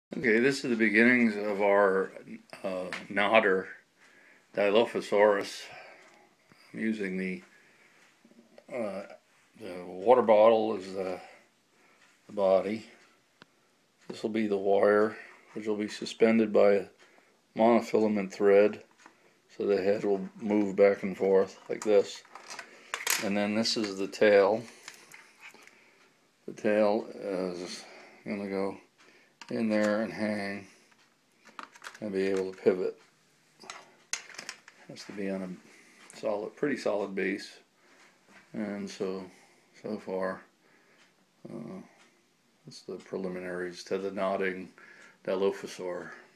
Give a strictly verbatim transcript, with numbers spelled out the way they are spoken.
Okay, this is the beginnings of our uh, nodder, Dilophosaurus. I'm using the uh, the water bottle as the, the body. This will be the wire, which will be suspended by a monofilament thread, so the head will move back and forth like this. And then this is the tail. The tail is going to go in there and hang and be able to pivot. Has to be on a solid, pretty solid base. And so, so far, uh, that's the preliminaries to the nodding Dilophosaur.